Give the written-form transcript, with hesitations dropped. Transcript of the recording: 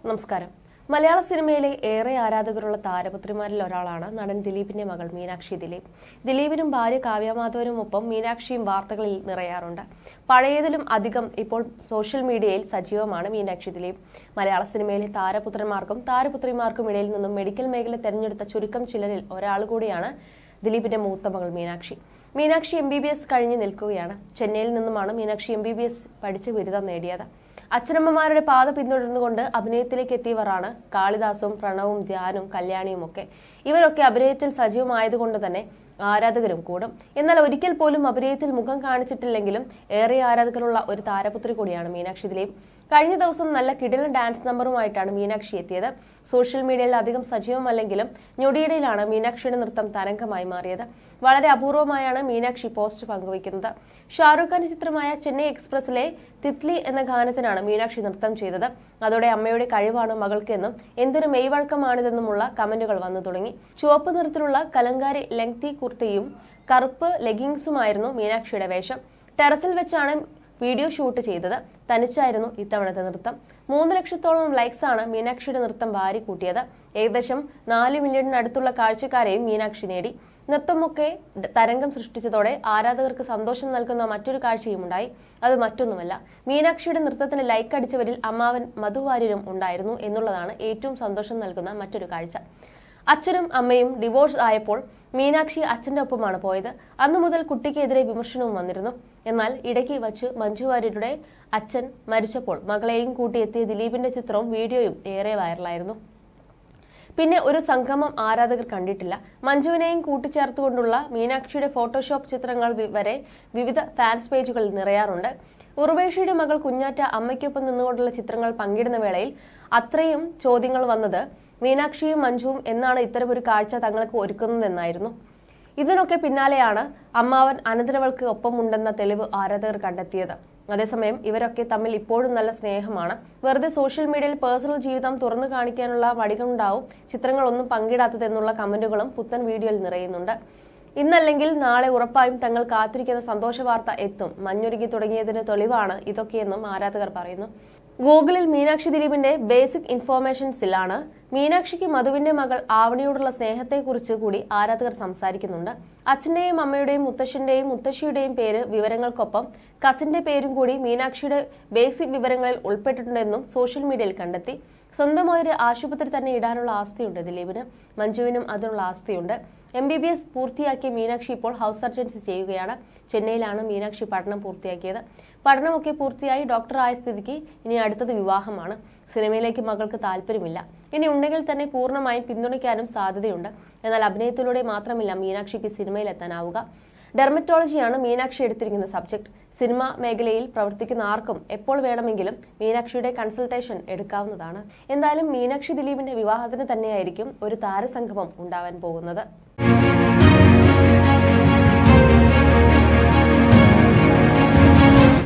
നമസ്കാരം. മലയാള സിനിമയിലെ ഏറെ ആരാധകരുള്ള താരപുത്രിമാരിൽ ഒരാളാണ് നടൻ ദിലീപിന്റെ മകൾ മീനാക്ഷി ദിലീപ്. ദിലീപിനും ഭാര്യ കാവ്യമാധവനുമൊപ്പം മീനാക്ഷിയും വാർത്തകളിൽ നിറയാറുണ്ട്. പഴയതിലും അധികം ഇപ്പോൾ സോഷ്യൽ മീഡിയയിൽ സജീവമാണ് മീനാക്ഷി ദിലീപ്. മലയാള സിനിമയിലെ താരപുത്രന്മാർക്കും താരപുത്രിമാർക്കും ഇടയിൽ നിന്നും മെഡിക്കൽ മേഖല തെരഞ്ഞെടുത്ത ചുരുക്കം ചിലരിൽ ഒരാൾ കൂടിയാണ് ദിലീപിന്റെ മൂത്ത മകൾ മീനാക്ഷി. മീനാക്ഷി MBBS കഴിഞ്ഞ് നിൽക്കുകയാണ്. ചെന്നൈയിൽ നിന്നുമാണ് മീനാക്ഷി MBBS പഠിച്ച് ബിരുദം നേടിയത്. അച്ഛനമ്മമാരുടെ പാത പിന്തുടർന്നുകൊണ്ട് അഭിനയത്തിലേക്ക് എത്തിയവരാണ് കാളിദാസും പ്രണവും ധ്യാനും കല്യാണിയും ഒക്കെ. ഇവരൊക്കെ അഭിനയത്തിൽ സജീവമായതുകൊണ്ട് തന്നെ ആരാധകരും കൂടും. എന്നാൽ ഒരിക്കൽ പോലും അഭിനയത്തിൽ മുഖം കാണിച്ചിട്ടില്ലെങ്കിലും ഏറെ ആരാധകരുള്ള ഒരു താരപുത്രി കൂടിയാണ് മീനാക്ഷി ദിലീപ്. കഴിഞ്ഞ ദിവസം നല്ല കിടിലൻ ഡാൻസ് നമ്പറുമായിട്ടാണ് മീനാക്ഷി എത്തിയത്. സോഷ്യൽ മീഡിയയിൽ അധികം സജീവമല്ലെങ്കിലും ഞൊടിയിടയിലാണ് മീനാക്ഷിയുടെ നൃത്തം തരംഗമായി മാറിയത്. വളരെ അപൂർവമായാണ് മീനാക്ഷി പോസ്റ്റ് പങ്കുവയ്ക്കുന്നത്. ഷാറുഖ് ഖാന്റെ ചിത്രമായ ചെന്നൈ എക്സ്പ്രസിലെ തിത്ലി എന്ന ഗാനത്തിനാണ് മീനാക്ഷി നൃത്തം ചെയ്തത്. അതോടെ അമ്മയുടെ കഴിവാണ് മകൾക്കെന്നും എന്തൊരു മെയ്വഴക്കമാണിതെന്നുമുള്ള കമന്റുകൾ വന്നു തുടങ്ങി. ചുവപ്പ് നിറത്തിലുള്ള കലങ്കാരി ലെങ്തി കുർത്തയും കറുപ്പ് ലെഗിങ്സുമായിരുന്നു മീനാക്ഷിയുടെ വേഷം. ടെറസിൽ വെച്ചാണ് വീഡിയോ ഷൂട്ട് ചെയ്തത്. തനിച്ചായിരുന്നു ഇത്തവണത്തെ നൃത്തം. 3 ലക്ഷത്തോളം ലൈക്സ് ആണ് മീനാക്ഷിയുടെ നൃത്തം വാരി കൂട്ടിയത്. ഏകദേശം 4 മില്യണിനടുത്തുള്ള കാഴ്ചക്കാരെയും മീനാക്ഷി നേടി. നൃത്തമൊക്കെ തരംഗം സൃഷ്ടിച്ചതോടെ ആരാധകർക്ക് സന്തോഷം നൽകുന്ന മറ്റൊരു കാഴ്ചയും ഉണ്ടായി. അത് മറ്റൊന്നുമല്ല, മീനാക്ഷിയുടെ നൃത്തത്തിന് ലൈക്ക് അടിച്ചവരിൽ അമ്മാവൻ മധുവാര്യരും ഉണ്ടായിരുന്നു എന്നുള്ളതാണ് ഏറ്റവും സന്തോഷം നൽകുന്ന മറ്റൊരു കാഴ്ച. അച്ഛനും അമ്മയും ഡിവോഴ്സ് ആയപ്പോൾ മീനാക്ഷി അച്ഛന്റെ ഒപ്പമാണ് പോയത്. അന്നു മുതൽ കുട്ടിക്കെതിരെ വിമർശനവും വന്നിരുന്നു. എന്നാൽ ഇടയ്ക്ക് വച്ച് മഞ്ജു വാര്യരുടെ അച്ഛൻ മരിച്ചപ്പോൾ മകളെയും കൂട്ടിയെത്തിയ ദിലീപിന്റെ ചിത്രവും വീഡിയോയും ഏറെ വൈറലായിരുന്നു. പിന്നെ ഒരു സംഗമം ആരാധകർ കണ്ടിട്ടില്ല. മഞ്ജുവിനെയും കൂട്ടിച്ചേർത്തുകൊണ്ടുള്ള മീനാക്ഷിയുടെ ഫോട്ടോഷോപ്പ് ചിത്രങ്ങൾ വരെ വിവിധ ഫാൻസ് പേജുകളിൽ നിറയാറുണ്ട്. ഉർവേഷിയുടെ മകൾ കുഞ്ഞാറ്റ അമ്മയ്ക്കൊപ്പം നിന്നുകൊണ്ടുള്ള ചിത്രങ്ങൾ പങ്കിടുന്ന വേളയിൽ അത്രയും ചോദ്യങ്ങൾ വന്നത് മീനാക്ഷിയും മഞ്ജുവും എന്നാണ് ഇത്തരമൊരു കാഴ്ച തങ്ങൾക്ക് ഒരുക്കുന്നതെന്നായിരുന്നു. ഇതിനൊക്കെ പിന്നാലെയാണ് അമ്മാവൻ അനന്തരവൾക്ക് ഒപ്പമുണ്ടെന്ന തെളിവ് ആരാധകർ കണ്ടെത്തിയത്. അതേസമയം ഇവരൊക്കെ തമ്മിൽ ഇപ്പോഴും നല്ല സ്നേഹമാണ്. വെറുതെ സോഷ്യൽ മീഡിയയിൽ പേഴ്സണൽ ജീവിതം തുറന്നു കാണിക്കാനുള്ള മടികളുണ്ടാവും ചിത്രങ്ങളൊന്നും പങ്കിടാത്തതെന്നുള്ള കമന്റുകളും പുത്തൻ വീഡിയോയിൽ നിറയുന്നുണ്ട്. ഇന്നല്ലെങ്കിൽ നാളെ ഉറപ്പായും തങ്ങൾ കാത്തിരിക്കുന്ന സന്തോഷ വാർത്ത എത്തും. മഞ്ഞൊരുങ്ങി തുടങ്ങിയതിന് തെളിവാണ് ഇതൊക്കെയെന്നും ആരാധകർ പറയുന്നു. ഗൂഗിളിൽ മീനാക്ഷി ദിലീപിന്റെ ബേസിക് ഇൻഫോർമേഷൻസിലാണ് മീനാക്ഷിക്ക് മധുവിന്റെ മകൾ ആവണിയോടുള്ള സ്നേഹത്തെക്കുറിച്ച് കൂടി ആരാധകർ സംസാരിക്കുന്നുണ്ട്. അച്ഛന്റെയും അമ്മയുടെയും മുത്തശ്ശന്റെയും മുത്തശ്ശിയുടെയും പേര് വിവരങ്ങൾക്കൊപ്പം കസിന്റെ പേരും കൂടി മീനാക്ഷിയുടെ ബേസിക് വിവരങ്ങളിൽ ഉൾപ്പെട്ടിട്ടുണ്ടെന്നും സോഷ്യൽ മീഡിയയിൽ കണ്ടെത്തി. സ്വന്തമായൊരു ആശുപത്രി തന്നെ ഇടാനുള്ള ആസ്തിയുണ്ട് ദിലീപിന്. മഞ്ജുവിനും അതിനുള്ള ആസ്തിയുണ്ട്. MBBS പൂർത്തിയാക്കിയ മീനാക്ഷി ഇപ്പോൾ ഹൗസ് സർജൻസി ചെയ്യുകയാണ്. ചെന്നൈയിലാണ് മീനാക്ഷി പഠനം പൂർത്തിയാക്കിയത്. പഠനമൊക്കെ പൂർത്തിയായി ഡോക്ടറായ സ്ഥിതിക്ക് ഇനി അടുത്തത് വിവാഹമാണ്. സിനിമയിലേക്ക് മകൾക്ക് താല്പര്യമില്ല. ഇനി ഉണ്ടെങ്കിൽ തന്നെ പൂർണ്ണമായും പിന്തുണയ്ക്കാനും സാധ്യതയുണ്ട്. എന്നാൽ അഭിനയത്തിലൂടെ മാത്രമല്ല മീനാക്ഷിക്ക് സിനിമയിലെത്താനാവുക. ഡെർമറ്റോളജിയാണ് മീനാക്ഷി എടുത്തിരിക്കുന്ന സബ്ജക്ട്. സിനിമ മേഖലയിൽ പ്രവർത്തിക്കുന്ന ആർക്കും എപ്പോൾ വേണമെങ്കിലും മീനാക്ഷിയുടെ കൺസൾട്ടേഷൻ എടുക്കാവുന്നതാണ്. എന്തായാലും മീനാക്ഷി ദിലീപിന്റെ വിവാഹത്തിന് തന്നെയായിരിക്കും ഒരു താരസംഗമം ഉണ്ടാവാൻ പോകുന്നത്.